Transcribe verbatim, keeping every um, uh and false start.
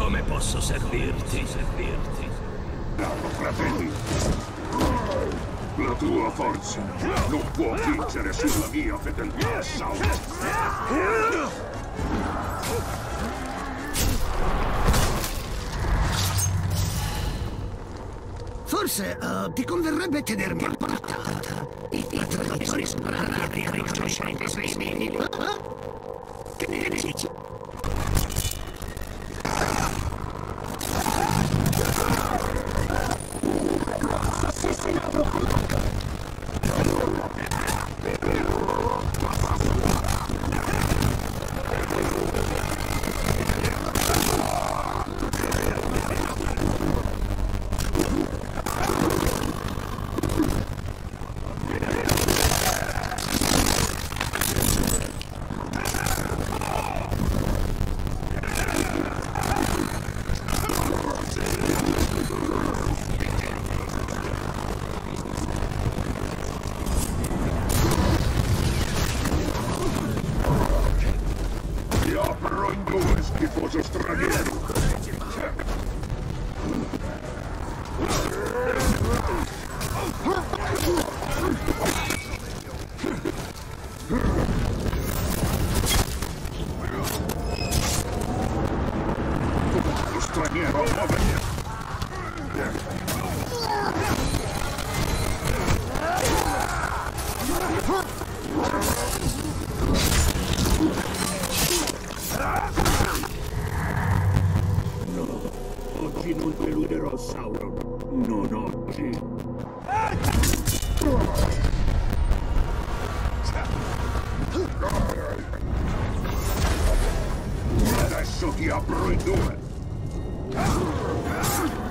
Come posso servirti? Servirti? Bravo, fratelli. La tua forza non può vincere sulla mia fedeltà, Sauron. Forse uh, ti converrebbe tenermi a portata. I traditori sono bravi a riconoscere i suoi simili. Che ne dici? Schifoso straniero! Lo straniero muove! Oggi non deluderò Sauron. Non oggi. Adesso ti apro in due.